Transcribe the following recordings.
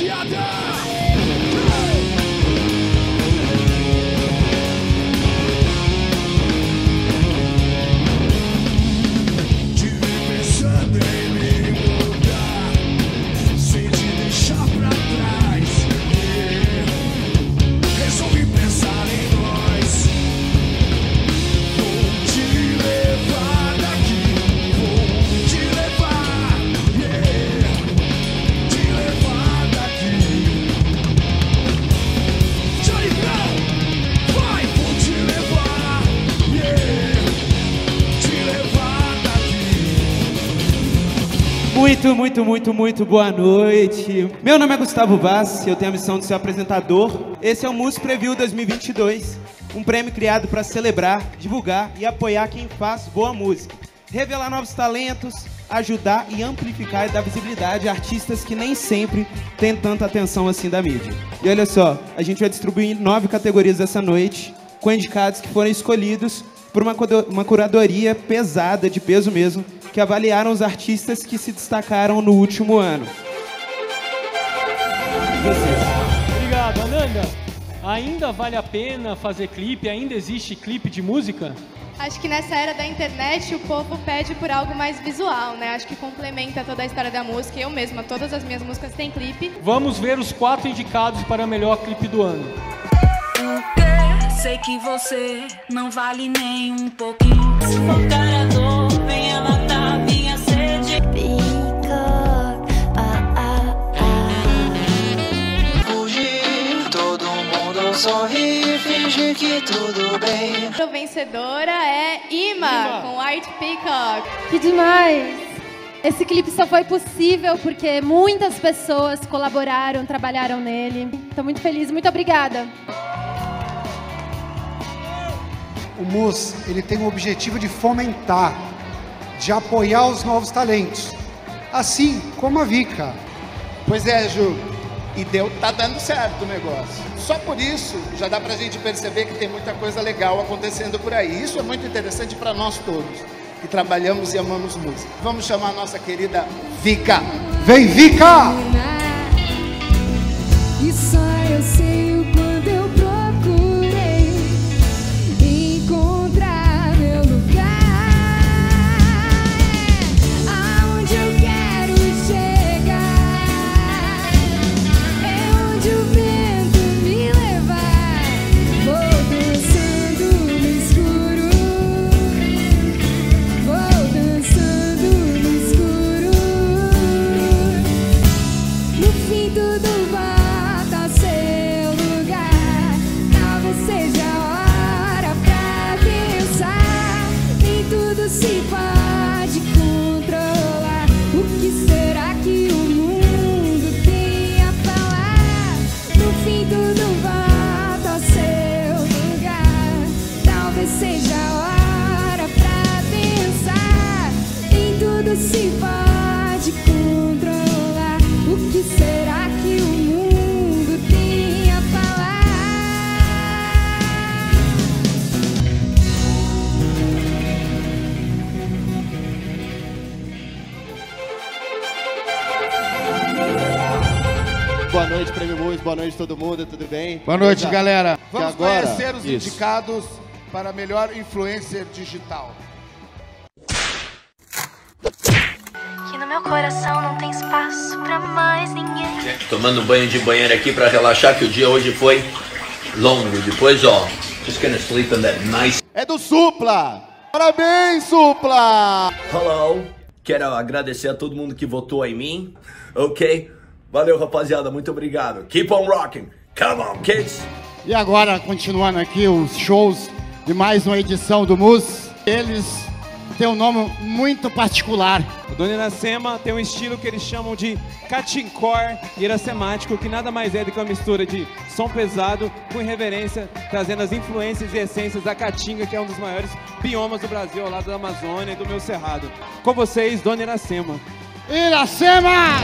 prateada. Muito boa noite. Meu nome é Gustavo Vaz, eu tenho a missão de ser apresentador. Esse é o Mus Preview 2022, um prêmio criado para celebrar, divulgar e apoiar quem faz boa música, revelar novos talentos, ajudar e amplificar e dar visibilidade a artistas que nem sempre têm tanta atenção assim da mídia. E olha só, a gente vai distribuir 9 categorias essa noite, com indicados que foram escolhidos por uma curadoria pesada, de peso mesmo, que avaliaram os artistas que se destacaram no último ano. Obrigado, Ananda. Ainda vale a pena fazer clipe? Ainda existe clipe de música? Acho que nessa era da internet o povo pede por algo mais visual, né? Acho que complementa toda a história da música. Eu mesma, todas as minhas músicas têm clipe. Vamos ver os 4 indicados para melhor clipe do ano. Sei que você não vale nem um pouquinho. Se for cara dor, venha matar minha sede. Fugir, todo mundo sorri, fingir que tudo bem. A vencedora é Ima, com White Peacock. Que demais! Esse clipe só foi possível porque muitas pessoas colaboraram, trabalharam nele. Estou muito feliz, muito obrigada. O Mus, ele tem o objetivo de fomentar, de apoiar os novos talentos, assim como a Vika. Pois é, Ju, e tá dando certo o negócio. Só por isso já dá pra gente perceber que tem muita coisa legal acontecendo por aí. Isso é muito interessante para nós todos, que trabalhamos e amamos música. Vamos chamar a nossa querida Vika. Vem, Vika! E só eu sei o quanto eu procurei encontrar meu lugar, aonde eu quero chegar, é onde o vento me levar. Vou dançando no escuro, vou dançando no escuro. No fim tudo volta a seu lugar. Talvez seja a hora pra pensar. Nem tudo se pode controlar. O que será que o mundo tem a falar? No fim tudo volta ao seu lugar. Talvez seja a hora pra pensar. Nem tudo se pode controlar. O que será que o mundo tem a falar? Boa noite, Prêmio Mus, boa noite todo mundo, tudo bem? Boa noite, galera. Vamos agora, conhecer os isso. indicados para melhor influencer digital. Que no meu coração não tem espaço pra mais ninguém. Tomando um banho de banheiro aqui pra relaxar, que o dia hoje foi longo. Depois, ó, just gonna sleep in that nice... É do Supla! Parabéns, Supla! Hello, quero agradecer a todo mundo que votou em mim, ok? Valeu, rapaziada, muito obrigado. Keep on rocking, come on, kids! E agora, continuando aqui os shows de mais uma edição do Mus, eles têm um nome muito particular. O Dona Iracema tem um estilo que eles chamam de catincore iracemático, que nada mais é do que uma mistura de som pesado com irreverência, trazendo as influências e essências da caatinga, que é um dos maiores biomas do Brasil, ao lado da Amazônia e do meu Cerrado. Com vocês, Dona Iracema. Iracema!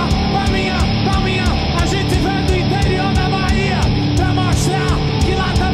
A gente veio do interior da Bahia pra mostrar que lá também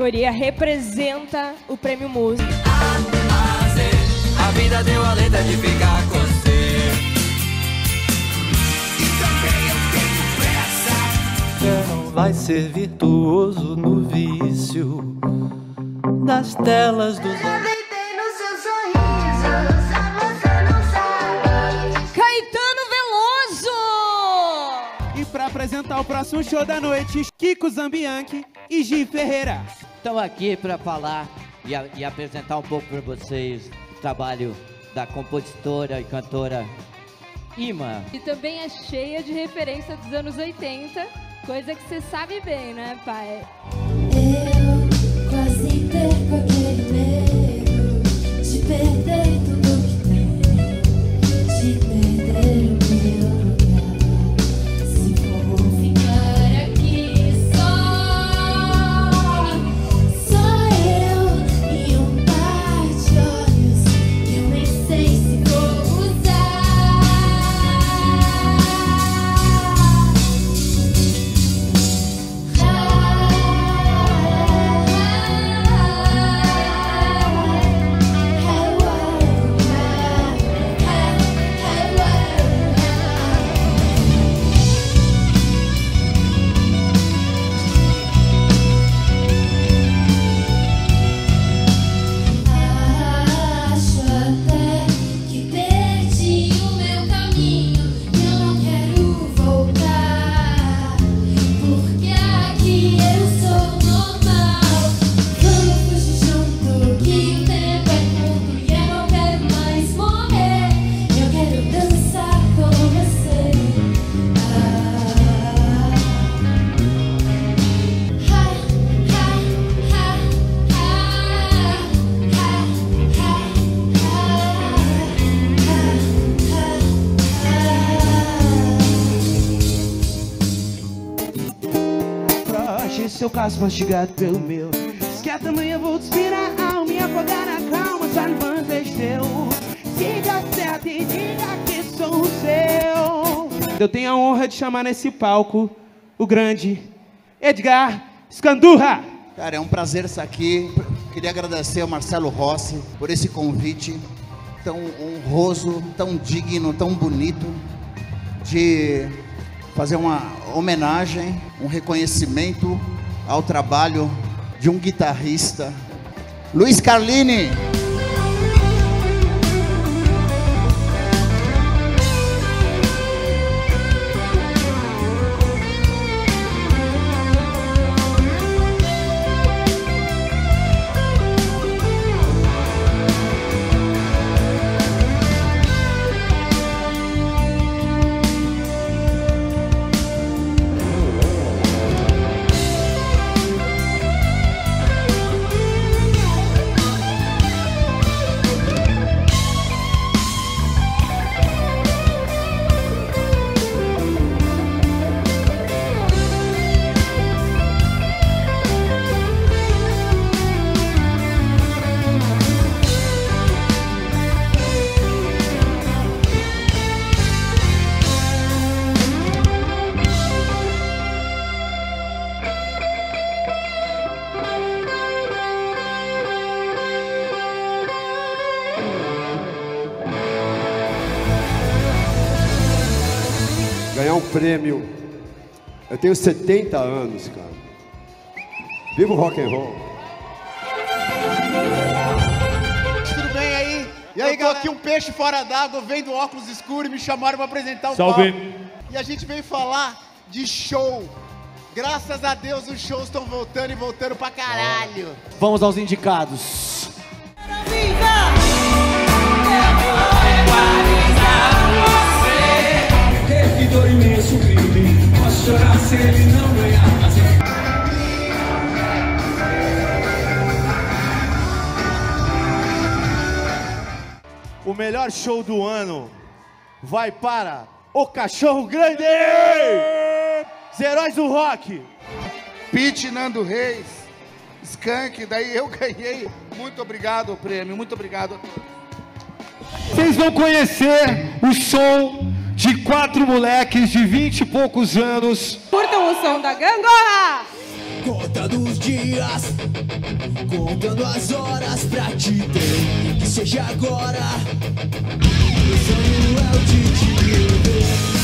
categoria representa o Prêmio Música. A vida deu a letra de ficar com você. E também eu tenho pressa. Não vai ser virtuoso no vício das telas dos olhos. Para apresentar o próximo show da noite, Kiko Zambianchi e Gi Ferreira. Estamos aqui para falar e apresentar um pouco para vocês o trabalho da compositora e cantora Ima. E também é cheia de referência dos anos 80, coisa que você sabe bem, né, pai? Eu quase perco aquele medo de perder tudo que tenho, de perder o meu lugar. Se for ficar aqui só eu e um par de olhos que eu nem sei se vou seu caso mastigado pelo meu. Diz que amanhã vou te inspirar a alma e afogar na calma. Só levanta este teu. Siga certo e diga que sou o seu. Eu tenho a honra de chamar nesse palco o grande Edgar Scandurra. Cara, é um prazer estar aqui. Queria agradecer ao Marcelo Rossi por esse convite tão honroso, tão digno, tão bonito de fazer uma homenagem, um reconhecimento ao trabalho de um guitarrista, Luiz Carlini. Ganhar um prêmio. Eu tenho 70 anos, cara. Viva o rock and roll. Tudo bem aí? E aí, eu tô aqui um peixe fora d'água, vendo óculos escuros e me chamaram pra apresentar o palco. E a gente veio falar de show. Graças a Deus os shows estão voltando e voltando pra caralho. Vamos aos indicados. Dor imenso crime, posso chorar se ele não ganhar. O melhor show do ano vai para o Cachorro Grande! Os heróis do rock! Pete, Nando Reis, Skank, daí eu ganhei. Muito obrigado o prêmio, muito obrigado a todos. Vocês vão conhecer o show de 4 moleques de 20 e poucos anos. Curtam o som da Gangorra! contando os dias, contando as horas pra te ter. Que seja agora. Meu sonho é o de te ver.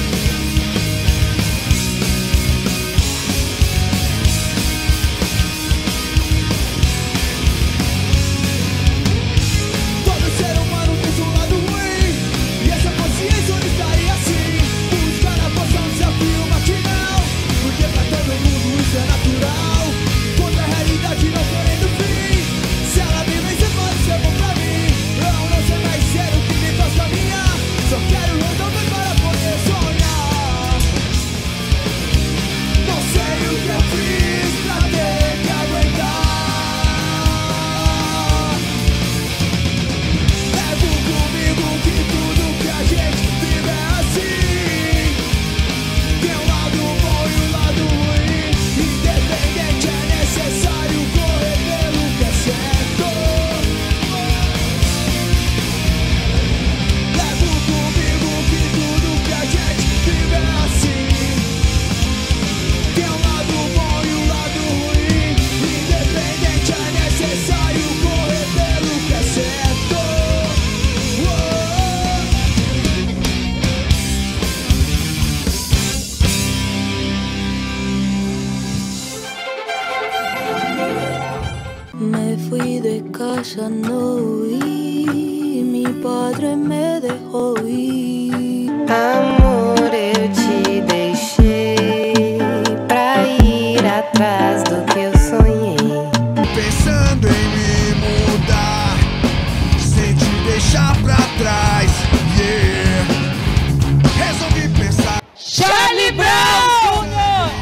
Me fui de casa, no vi, mi padre me dejó ir. Amor, eu te deixei pra ir atrás do que eu sonhei. Pensando em me mudar, sem te deixar pra trás, yeah. Resolvi pensar. Charlie Brown!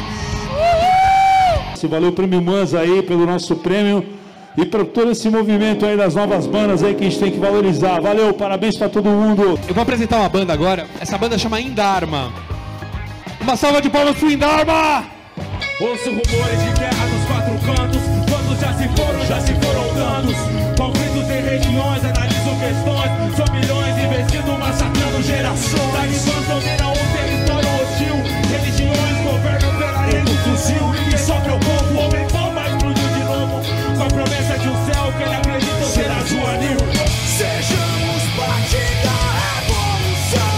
Valeu o Prêmio Mans aí pelo nosso prêmio e para todo esse movimento aí das novas bandas aí que a gente tem que valorizar. Valeu, parabéns para todo mundo. Eu vou apresentar uma banda agora. Essa banda chama Indharma. Uma salva de palmas pro Indharma! Ouço rumores de guerra nos quatro cantos. Quantos já se foram danos. Conflitos em regiões, analiso questões. São milhões investindo, massacrando gerações. Talibãs dominam o território hostil. Religiões governam pela lei do fuzil. E quem sofre o povo, homem bomba explodiu de novo. Com a promessa de um céu que ele acredita será juvenil. Sejamos parte da revolução.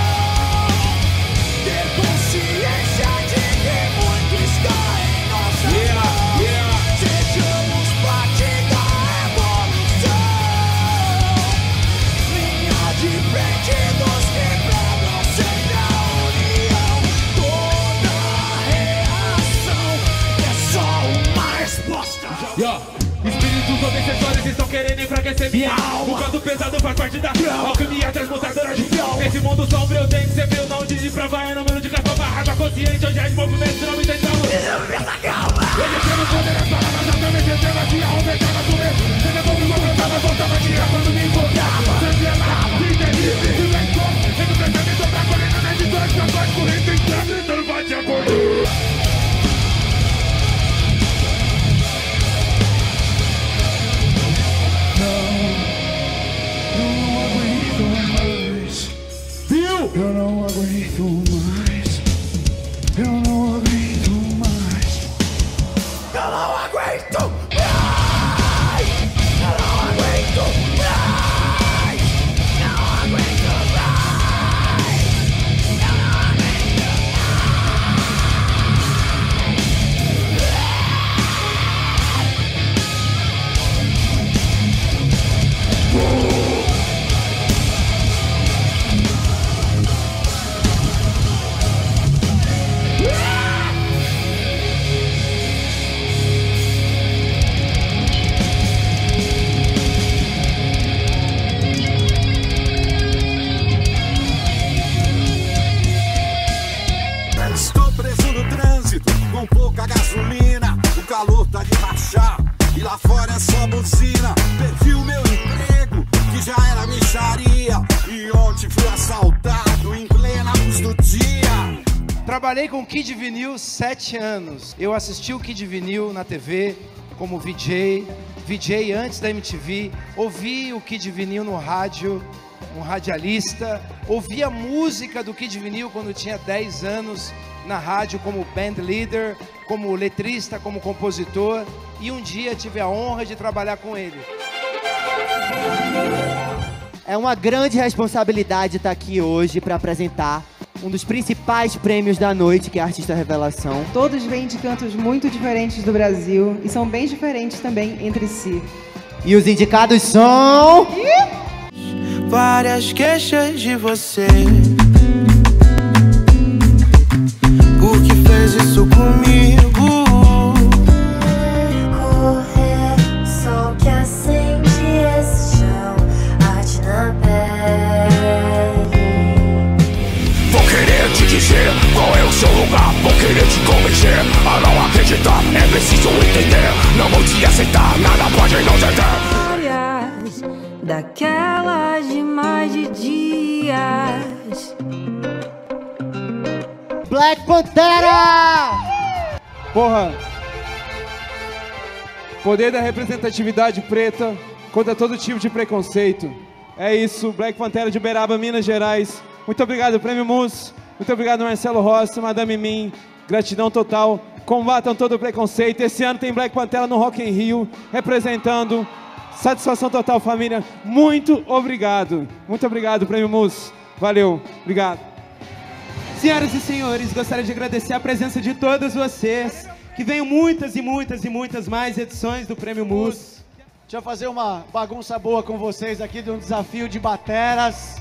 Ter consciência de que muito está em nossa mão. Sejamos parte da revolução. Linha de frente dos que pregam sempre a união. Toda reação é só uma resposta. Espíritos obsessores estão querendo enfraquecer minha alma. O canto pesado faz parte da alquimia transmutadora de fiel. Nesse mundo sombrio tem que ser frio. Não de despravar, é número de capa, raiva consciente. Hoje é de movimento, não me tentamos. Eles querem poder as palavras, altamente extremas. E a almejada do medo. Eu devolvo uma plantava, voltava a tirar quando me encontrava. Sangrava, interior, inventor. Entre o pensamento pra colher na editora. Que a voz corrente entrando, então vai te acordar. Eu não aguento mais. Eu não aguento mais. Eu não aguento mais. Eu não aguento mais. Eu não aguento mais. Eu não aguento Estou preso no trânsito, com pouca gasolina. O calor tá de rachar e lá fora é só buzina. Perdi o meu emprego, que já era mixaria. E ontem fui assaltado em plena luz do dia. Trabalhei com Kid Vinil 7 anos. Eu assisti o Kid Vinil na TV como VJ antes da MTV. Ouvi o Kid Vinil no rádio um radialista, ouvia música do Kid Vinil quando tinha 10 anos na rádio como band leader, como letrista, como compositor, e um dia tive a honra de trabalhar com ele. É uma grande responsabilidade estar aqui hoje para apresentar um dos principais prêmios da noite, que é a Artista Revelação. Todos vêm de cantos muito diferentes do Brasil e são bem diferentes também entre si. E os indicados são... Várias queixas de você, por que fez isso comigo? Correr, sol que acende esse chão, arte na pele. Vou querer te dizer qual é o seu lugar, vou querer te convencer a não acreditar, é preciso entender, não vou te aceitar, nada pode nos deter. Daquelas de mais de dias. Black Pantera! Porra! Poder da representatividade preta contra todo tipo de preconceito. É isso, Black Pantera de Uberaba, Minas Gerais. Muito obrigado, Prêmio Mus. Muito obrigado, Marcelo Rossi, Madame Mim. Gratidão total. Combatam todo o preconceito. Esse ano tem Black Pantera no Rock in Rio, representando. Satisfação total, família. Muito obrigado. Muito obrigado, Prêmio Mus. Valeu. Obrigado. Senhoras e senhores, gostaria de agradecer a presença de todos vocês. Que venham muitas e muitas e muitas mais edições do Prêmio Mus. Deixa eu fazer uma bagunça boa com vocês aqui de um desafio de bateras.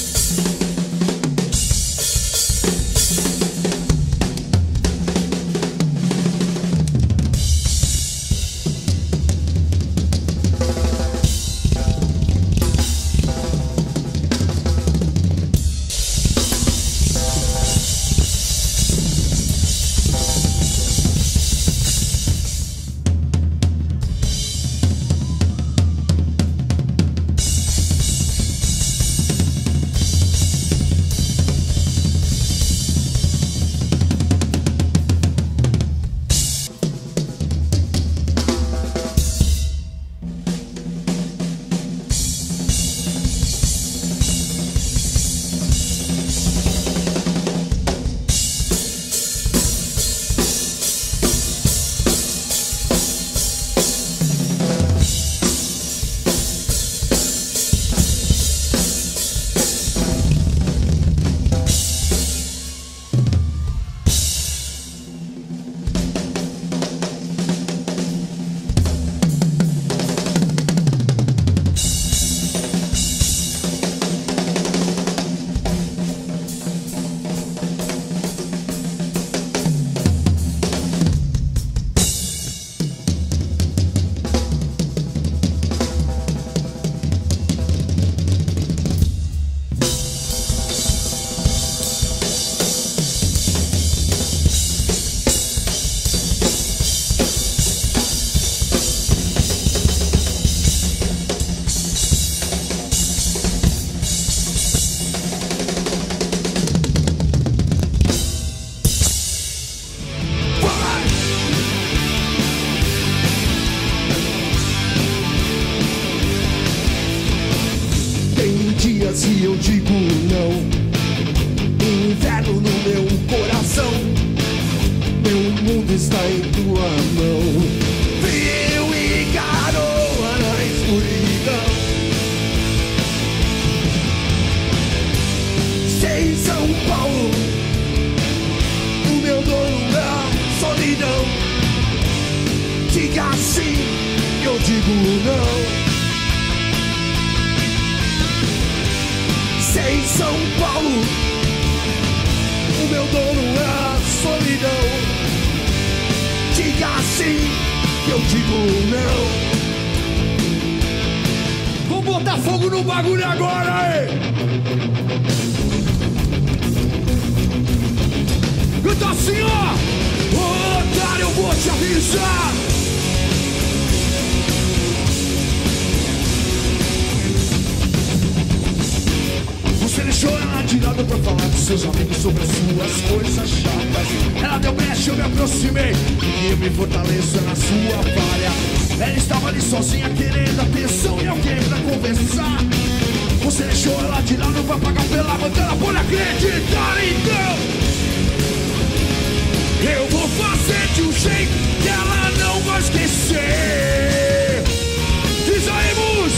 Se eu digo não, inverno no meu coração, meu mundo está em tua mão. Frio e garoa na escuridão. Sei São Paulo, o meu dono é solidão. Diga sim, eu digo não. Sei São Paulo, o meu dono é a solidão. Diga sim, eu digo não. Vamos botar fogo no bagulho agora, aí! Canta assim, ó! Ô, otário, eu vou te avisar! Você deixou ela de lado pra falar com seus amigos sobre as suas coisas chatas. Ela deu brecha, eu me aproximei e eu me fortaleço na sua falha. Ela estava ali sozinha querendo atenção e alguém pra conversar. Você deixou ela vai pagar pela banda, ela pode acreditar. Então eu vou fazer de um jeito que ela não vai esquecer. Diz aí, Mus.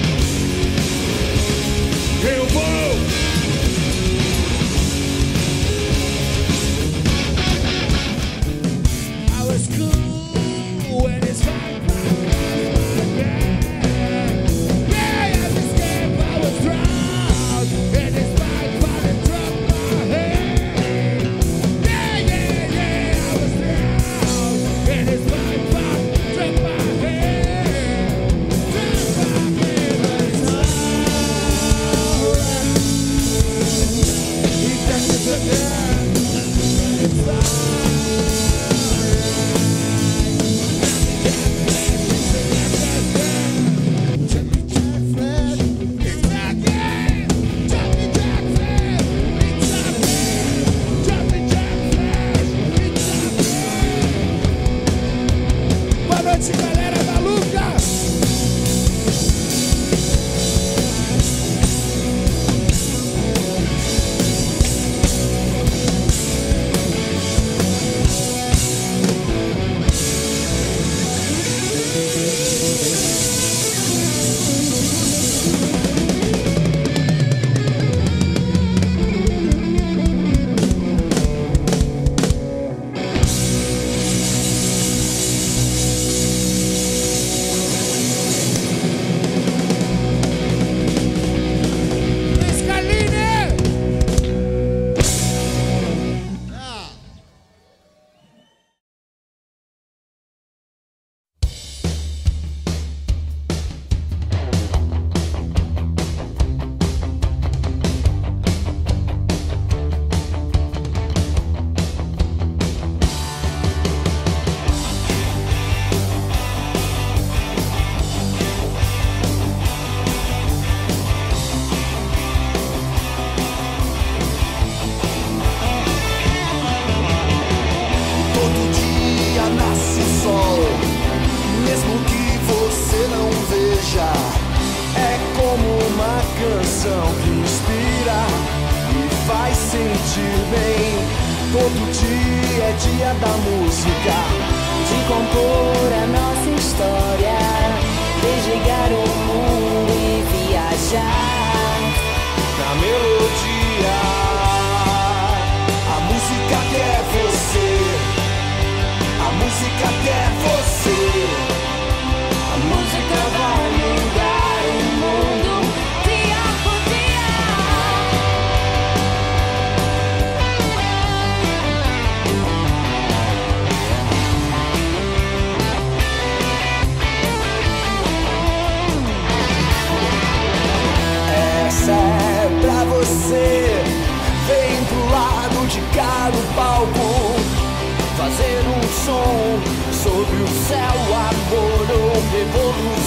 Eu vou. I was cool when it's fine. Galera da Lucas. Fazer um som sobre o céu, amor ou revolução.